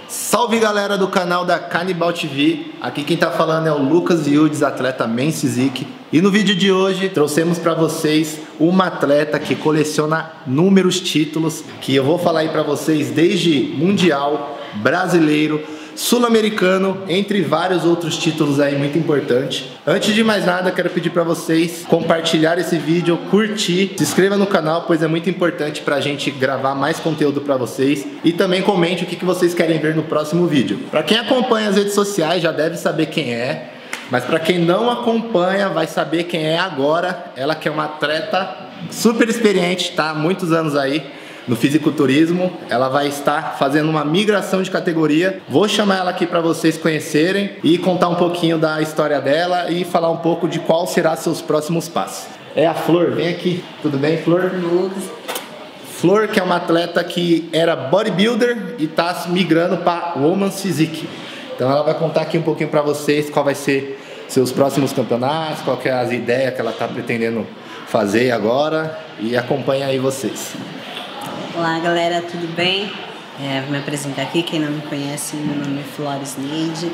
Salve galera do canal da Canibal TV, aqui quem tá falando é o Lucas Yildiz, atleta Men's Physique. E no vídeo de hoje trouxemos para vocês uma atleta que coleciona inúmeros títulos, que eu vou falar aí para vocês desde mundial, brasileiro, sul-americano, entre vários outros títulos aí muito importantes. Antes de mais nada, quero pedir para vocês compartilhar esse vídeo, curtir, se inscreva no canal, pois é muito importante pra gente gravar mais conteúdo para vocês, e também comente o que vocês querem ver no próximo vídeo. Para quem acompanha as redes sociais já deve saber quem é, mas para quem não acompanha vai saber quem é agora. Ela que é uma atleta super experiente, tá há muitos anos aí no fisiculturismo. Ela vai estar fazendo uma migração de categoria. Vou chamar ela aqui para vocês conhecerem e contar um pouquinho da história dela e falar um pouco de qual será seus próximos passos. É a Flor, vem aqui. Tudo bem, Flor? Lucas. Flor, que é uma atleta que era bodybuilder e está migrando para Women's Physique. Então ela vai contar aqui um pouquinho para vocês qual vai ser seus próximos campeonatos, qual que é as ideias que ela está pretendendo fazer agora, e acompanha aí vocês. Olá galera, tudo bem? Vou me apresentar aqui, quem não me conhece, meu nome é Flores Neide.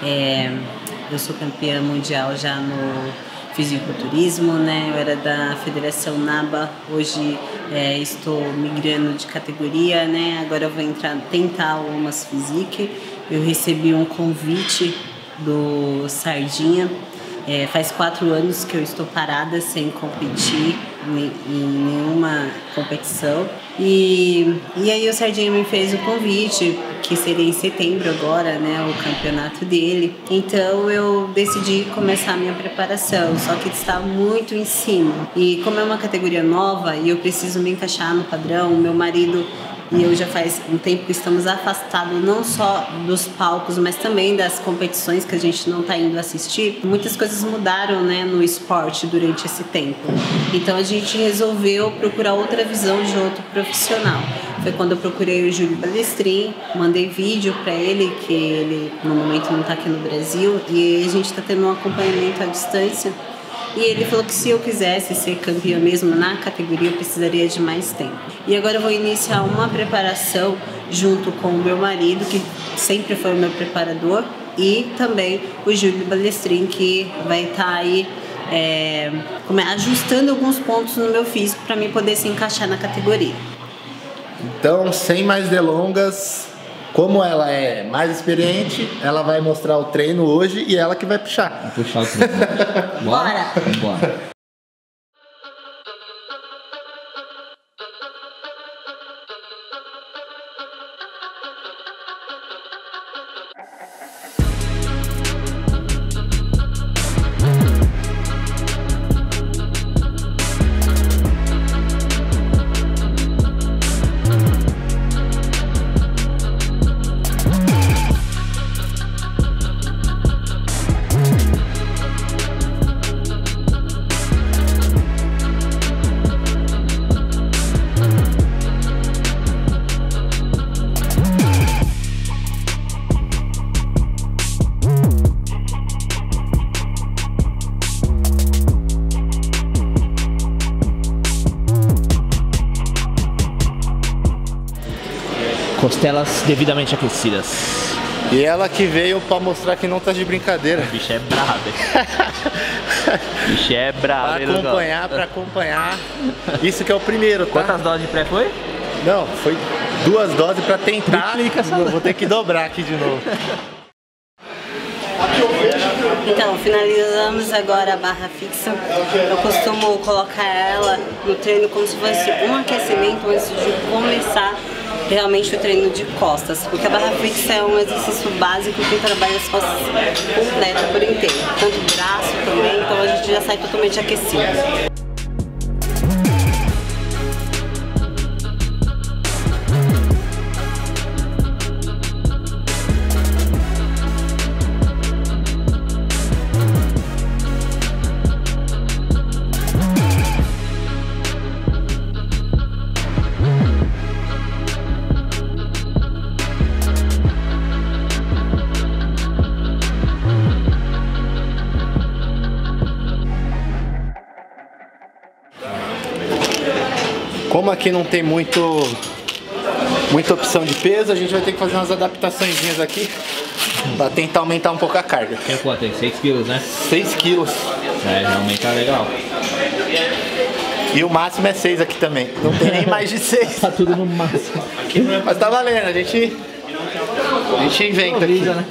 Eu sou campeã mundial já no fisiculturismo, né? Eu era da Federação NABA, hoje estou migrando de categoria, né? Agora eu vou tentar o Women's Physique. Eu recebi um convite do Sardinha. Faz 4 anos que eu estou parada sem competir em nenhuma competição. E aí o Sardinha me fez o convite, que seria em setembro agora, né, o campeonato dele. Então eu decidi começar a minha preparação, só que está muito em cima. E como é uma categoria nova e eu preciso me encaixar no padrão, meu marido e eu já faz um tempo que estamos afastados não só dos palcos, mas também das competições que a gente não está indo assistir. Muitas coisas mudaram, né, no esporte durante esse tempo. Então a gente resolveu procurar outra visão de outro profissional. Foi quando eu procurei o Júlio Balestrin, mandei vídeo para ele, que ele no momento não está aqui no Brasil, e a gente está tendo um acompanhamento à distância. E ele falou que se eu quisesse ser campeã mesmo na categoria, eu precisaria de mais tempo. E agora eu vou iniciar uma preparação junto com o meu marido, que sempre foi o meu preparador, e também o Júlio Balestrin, que vai estar aí ajustando alguns pontos no meu físico para mim poder se encaixar na categoria. Então, sem mais delongas, como ela é mais experiente, ela vai mostrar o treino hoje e ela que vai puxar. Vou puxar o treino. Bora! Bora! Costelas devidamente aquecidas. E ela que veio pra mostrar que não tá de brincadeira. O bicho é brabo, hein? O bicho é brabo, Pra acompanhar. Isso que é o primeiro, tá? Quantas doses de pré foi? Não, foi 2 doses pra tentar. Vou ter que dobrar aqui de novo. Então, finalizamos agora a barra fixa. Eu costumo colocar ela no treino como se fosse um aquecimento antes de começar realmente o treino de costas, porque a barra fixa é um exercício básico que trabalha as costas completa por inteiro, tanto o braço também, então a gente já sai totalmente aquecido. Como aqui não tem muito muita opção de peso. A gente vai ter que fazer umas adaptações aqui pra tentar aumentar um pouco a carga. Tem quanto? Tem 6 quilos, né? 6 quilos. É, realmente tá legal. E o máximo é 6 aqui também. Não tem nem mais de 6. Tá tudo no máximo. Mas tá valendo, a gente inventa aqui. Né?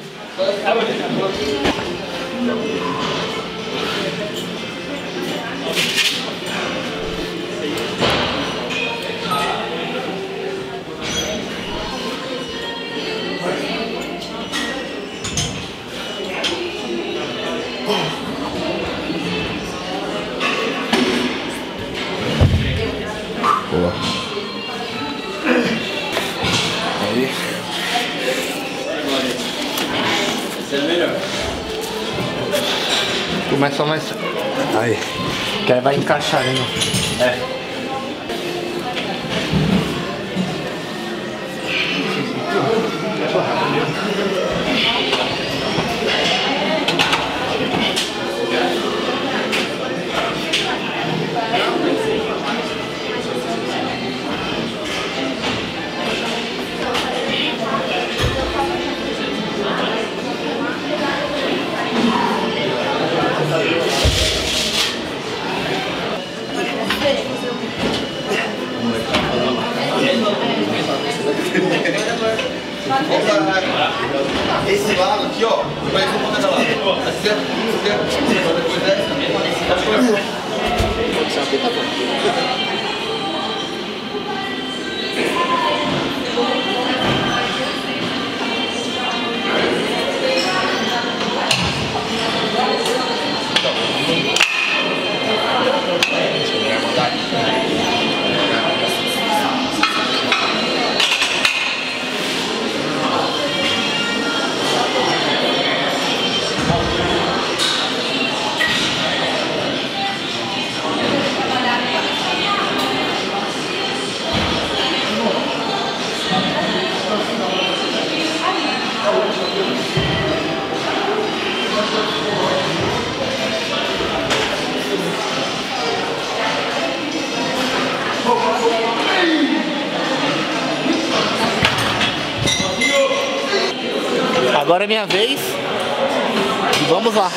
Boa. Aí. Começa mais. Aí. Que aí vai encaixar, né? É. Esse lado aqui, ó, vai um pouco cada lado. Depois dessa, Agora é minha vez. E vamos lá.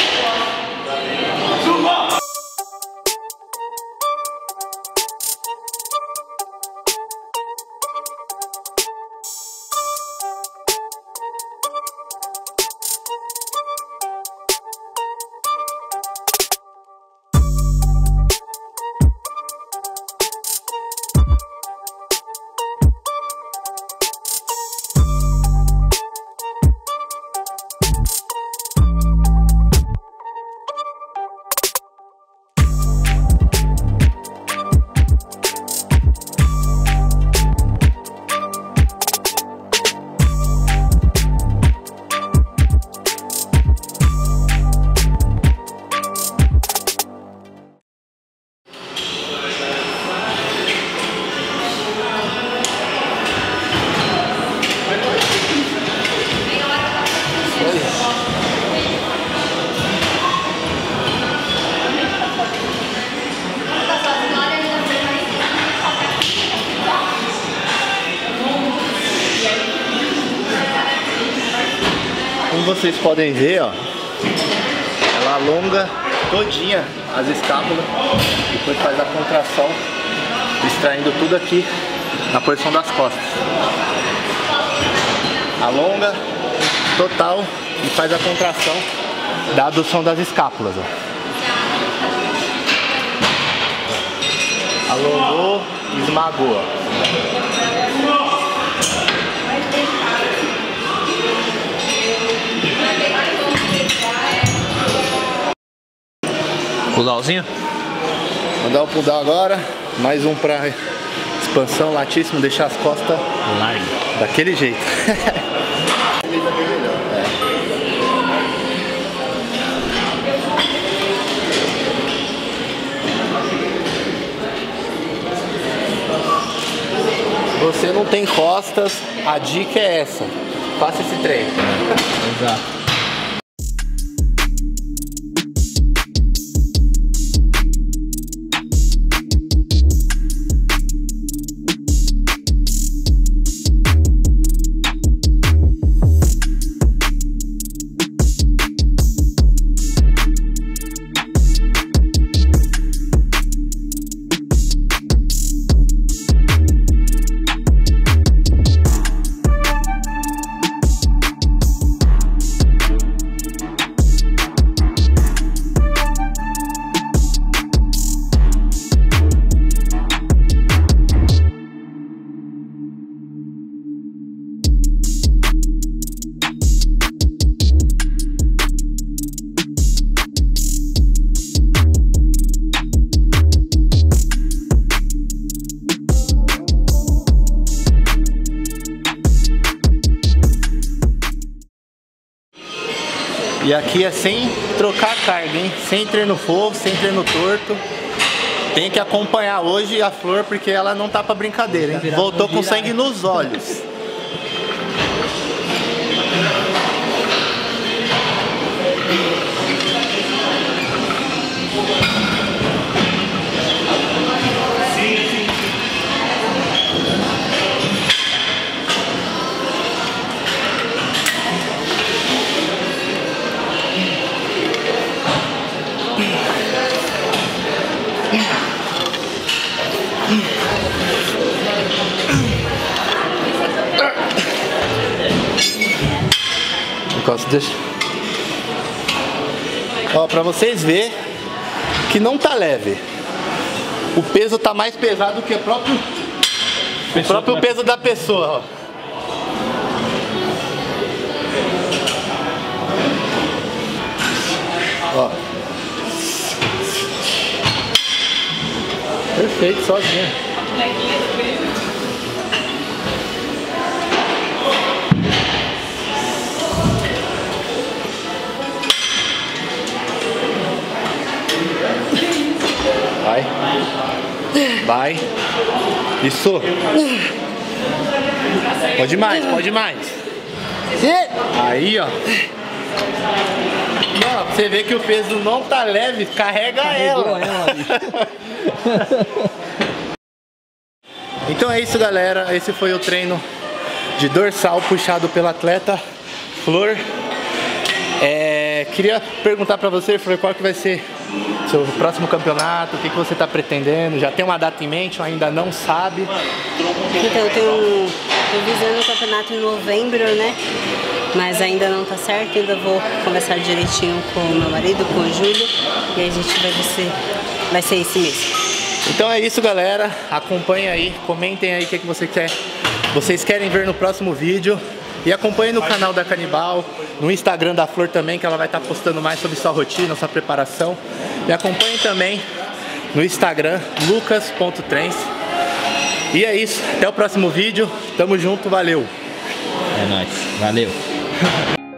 Como vocês podem ver, ó, ela alonga todinha as escápulas, depois faz a contração, extraindo tudo aqui na porção das costas. Alonga total e faz a contração da adução das escápulas, ó. Alongou, esmagou, ó. Pulldownzinho? Vou dar um pulldown agora, mais um pra expansão, latíssimo, deixar as costas Largo. daquele jeito. Você não tem costas, a dica é essa. Faça esse treino. Exato. E aqui é sem trocar a carga, hein? Sem treino fofo, sem treino torto. Tem que acompanhar hoje a Flor porque ela não tá pra brincadeira, hein? Voltou com sangue nos olhos. Deixa. Ó, pra vocês verem que não tá leve. O peso tá mais pesado que o próprio peso da pessoa, ó. Ó. Perfeito, sozinha. Vai. Vai. Isso. Pode mais, pode mais. Aí, ó. Não, você vê que o peso não tá leve, carrega ela. Então é isso, galera. Esse foi o treino de dorsal puxado pela atleta Flor. Queria perguntar pra você, Flor, qual que vai ser seu próximo campeonato, o que você tá pretendendo? Já tem uma data em mente ou ainda não sabe? Então, tô visando o campeonato em novembro, né? Mas ainda não tá certo, ainda vou conversar direitinho com o meu marido, com o Júlio, e a gente vai ver se vai ser esse mês. Então é isso, galera. Acompanhem aí, comentem aí o que vocês querem ver no próximo vídeo. E acompanhe no canal da Canibal, no Instagram da Flor também, que ela vai estar postando mais sobre sua rotina, sua preparação. E acompanhe também no Instagram, lucas.trens. E é isso, até o próximo vídeo. Tamo junto, valeu! É nóis, valeu!